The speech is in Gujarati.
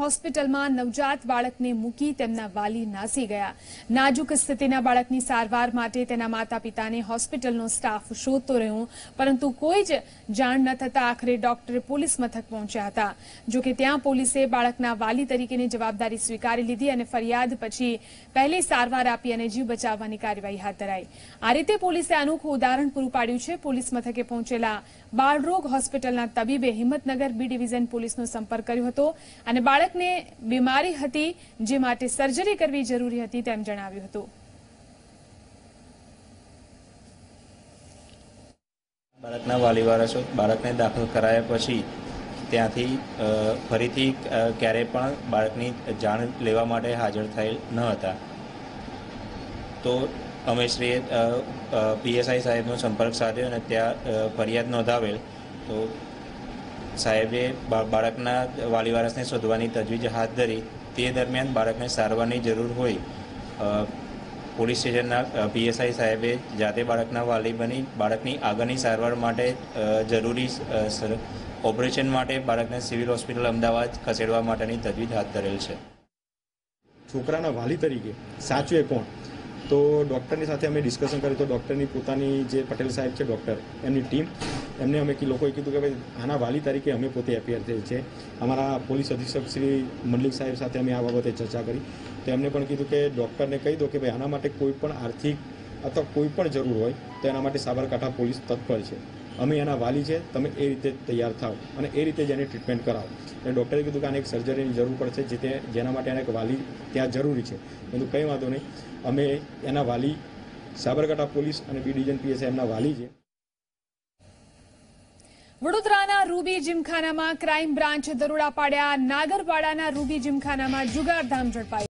હોસ્પિટલમાં નવજાત બાળકને મૂકી તેમના વાલી નાસી ગયા। નાજુક સ્થિતિના બાળકની સારવાર માટે તેના માતા-પિતાને હોસ્પિટલનો સ્ટાફ શોધતો રહ્યો, પરંતુ કોઈ જ જાણ ન થતા આખરે ડોક્ટર પોલીસ મથક પહોંચ્યા હતા। જો કે ત્યાં પોલીસે બાળકના વાલી તરીકેની જવાબદારી સ્વીકારી લીધી અને ફરિયાદ પછી પહેલી સારવાર આપી અને જીવ બચાવવાની કાર્યવાહી હાથ ધરાઈ। આ રીતે પોલીસે અનોખું ઉદાહરણ પૂરું પાડ્યું છે। પોલીસ મથકે પહોંચેલા બાળરોગ હોસ્પિટલના તબીબે હિંમતનગર બી ડિવિઝન પોલીસનો સંપર્ક કર્યો હતો અને બાળકને બીમારી હતી જે માટે સર્જરી કરવી જરૂરી હતી તેમ જણાવ્યું હતું। બાળકના વાલી વારસો બાળકને દાખલ કરાયા પછી ત્યાંથી ફરીથી ક્યારેય પણ બાળકની જાણ લેવા માટે હાજર થયેલ ન હતા। તો અમે શ્રીએ પીએસઆઈ સાહેબનો સંપર્ક સાધ્યો અને ત્યાં ફરિયાદ નોંધાવેલ તો સાહેબે બાળકના વાલી વારસને શોધવાની તજવીજ હાથ ધરી। તે દરમિયાન બાળકને સારવારની જરૂર હોય પોલીસ સ્ટેશનના પીએસઆઈ સાહેબે જાતે બાળકના વાલી બની બાળકની આગળની સારવાર માટે જરૂરી ઓપરેશન માટે બાળકને સિવિલ હોસ્પિટલ અમદાવાદ ખસેડવા માટેની તજવીજ હાથ ધરેલ છે। છોકરાના વાલી તરીકે સાચવે કોણ? તો ડૉક્ટરની સાથે અમે ડિસ્કશન કર્યું તો ડૉક્ટરની પોતાની જે પટેલ સાહેબ છે ડૉક્ટર એમની ટીમ એમને અમે લોકોએ કીધું કે ભાઈ આના વાલી તરીકે અમે પોતે એપીઆર થયેલ છે। અમારા પોલીસ અધિક્ષક શ્રી મંડલિક સાહેબ સાથે અમે આ બાબતે ચર્ચા કરી તો એમને પણ કીધું કે ડૉક્ટરને કહી દો કે ભાઈ આના માટે કોઈ પણ આર્થિક અથવા કોઈ પણ જરૂર હોય તો એના માટે સાબરકાંઠા પોલીસ તત્પર છે। અમે એના વાલી છે, તમે એ રીતે તૈયાર થાવ અને એ રીતે જ એની ટ્રીટમેન્ટ કરાવો। અને ડૉક્ટરે કીધું કે આને એક સર્જરીની જરૂર પડશે જેના માટે એને એક વાલી ત્યાં જરૂરી છે। কিন্তু કંઈ વાંધો નહીં, અમે એના વાલી સાબરકાંઠા પોલીસ અને બી ડિવિઝન પીએસઆઈ એમના વાલી છે। વડોદરાના રૂબી જીમખાનામાં ક્રાઇમ બ્રાન્ચ દરોડા પાડ્યા। નાગરવાડાના રૂબી જીમખાનામાં જુગારધામ ઝડપાઈ।